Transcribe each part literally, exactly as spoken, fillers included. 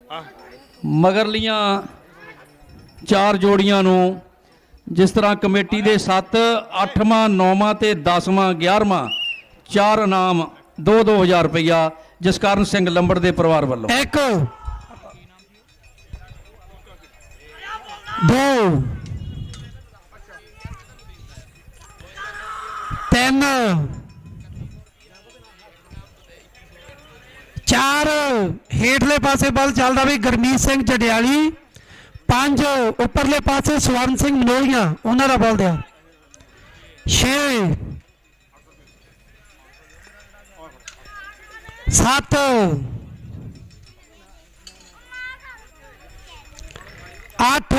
मगरलियां चार जोड़ियां नूं जिस तरह कमेटी दे सत्त अठवां नौवां ते दसवां ग्यारहवां चार इनाम दो दो हज़ार रुपया जसकरण सिंह लंबड़ दे परिवार वालों। एक दो तीन चार हेठले पासे बल चलता भी गुरमीत सिंह जडियाली, पांच उपरले पासे स्वर्ण सिंह मनोलिया उन्होंने का बल दिया, छे सत आठ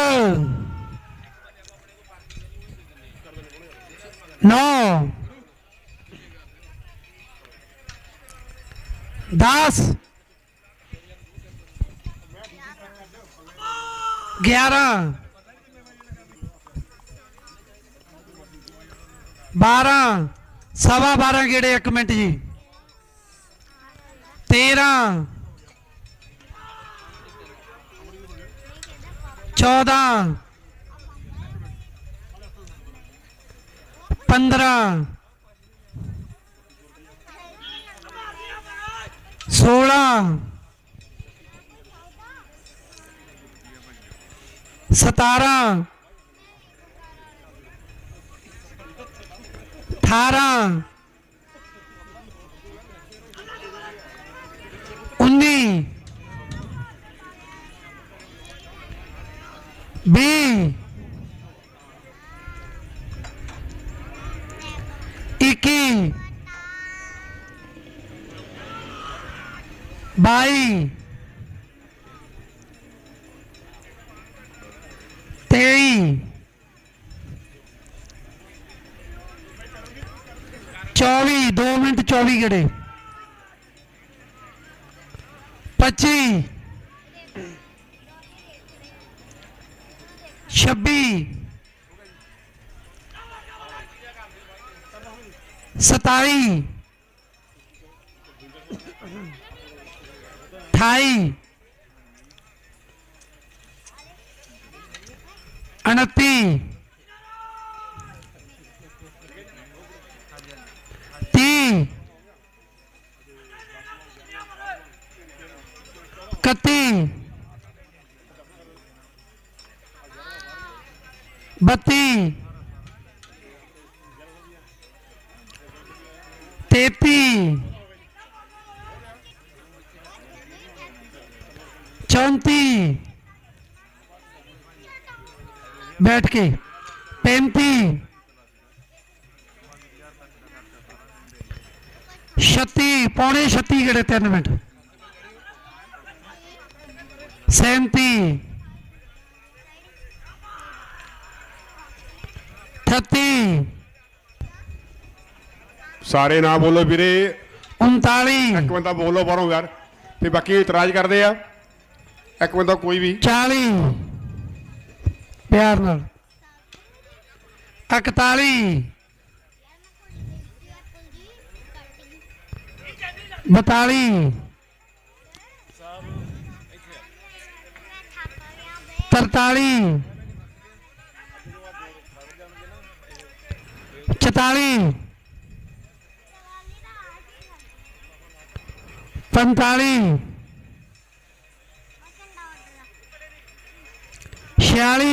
नौ दस ग्यारह बारह सवा बारह गेड़े एक मिनट जी, तेरह चौदह पंद्रह सोलह सतारह अठारह उन्नीस बीस इक्कीस बाईस तेईस चौबीस दो मिनट चौबीस गेड़े, पच्चीस छब्बी सताई अठाई उनती तीस इकती बत्ती तेती चौंती बैठ के पैंती छत्ती पौने छत्ती गेड़े तीन मिनट, सैंती अठत्ती सारे ना बोलो वीरे, उनताली एक बंदा बोलो बारों यार, फिर बाकी इतराज करते हैं, एक बंदा कोई भी चाली प्यार नाल, इकताली बताली तरताली चौताली पैंताली छियाली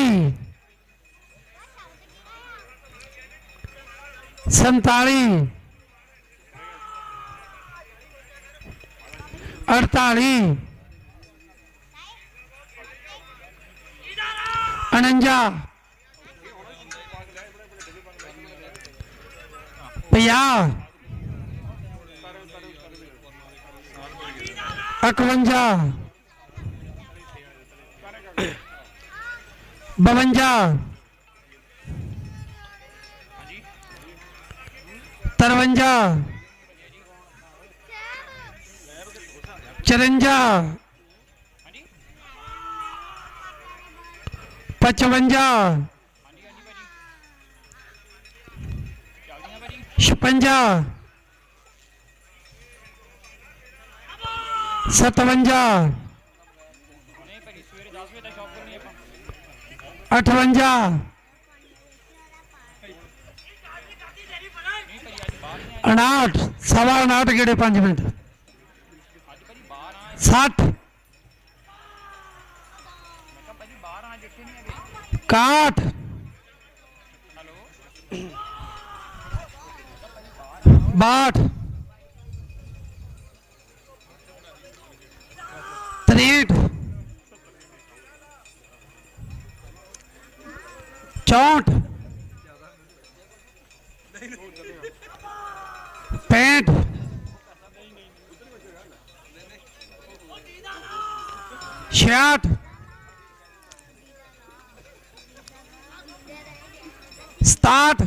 संताली अड़ताली उनंजा पचास इकवंजा बवंजा तरवंजा चरंजा पचवंजा छपंजा सतवंजा अठवंजा उनाहठ सवा उनाहठ गेड़े पांच मिनट सठ काठ बाट त्रेठ चौंठ पैंठ छियाठ सताठ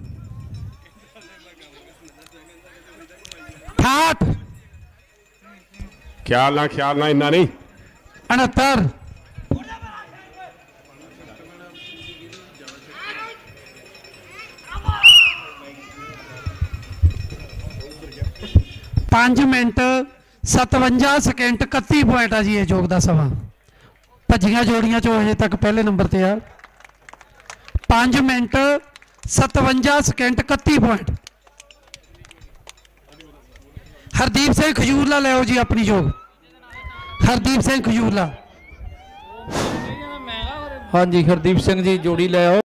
अठाठ ख्याल ना ख्याल ना इन्ना नहीं उनहत्तर पांच मिनट सतवंजा सैकेंड इकती पॉइंट आ जी ये जोग का समा भजिया जोड़ियां चो अजे तक पहले नंबर ते आ पांच मिनट सतवंजा सैकेंड इकती पॉइंट हरदीप सिंह खजूरला लै जी अपनी जोग हरदीप सिंह खजूरला हाँ जी हरदीप सिंह जी जोड़ी लै आओ।